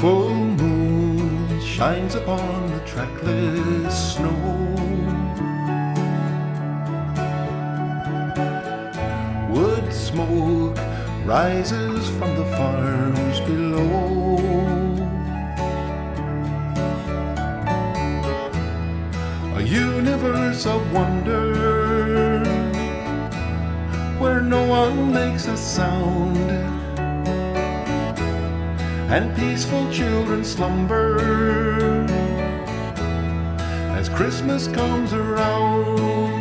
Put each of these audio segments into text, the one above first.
full moon shines upon the trackless snow. Wood smoke rises from the farms below. A universe of wonder where no one makes a sound, and peaceful children slumber as Christmas comes around.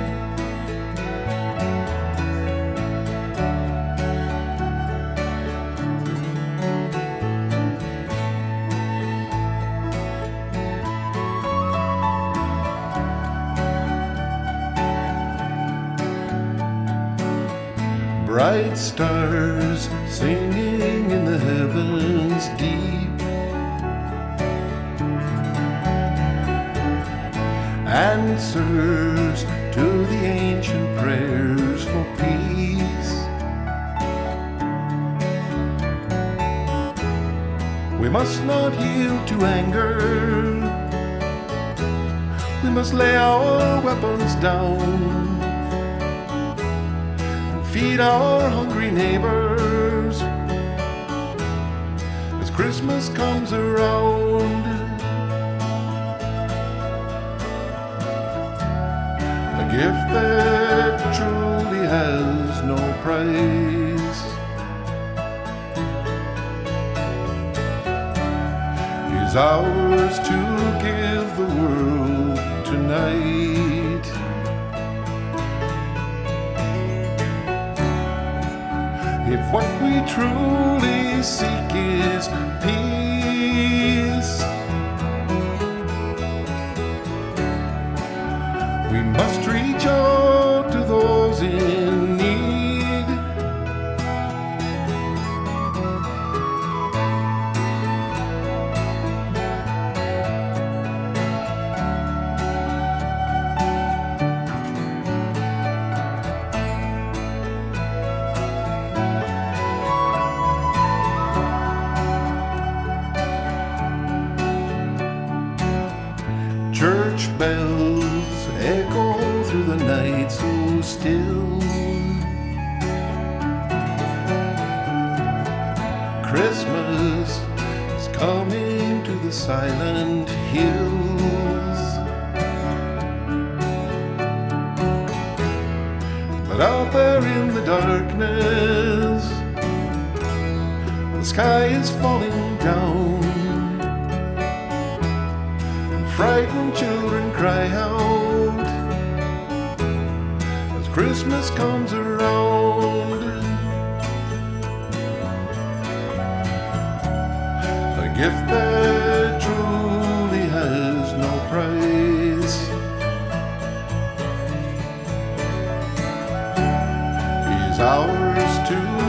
Bright stars singing in the heavens deep, answers to the ancient prayers for peace. We must not yield to anger, we must lay our weapons down, feed our hungry neighbors as Christmas comes around. A gift that truly has no price is ours to give the world tonight. If what we truly seek is peace, we must reach out to those in need. Church bells echo through the night so still. Christmas is coming to the silent hills. But out there in the darkness, the sky is falling down. Frightened children cry out as Christmas comes around. A gift that truly has no price is ours to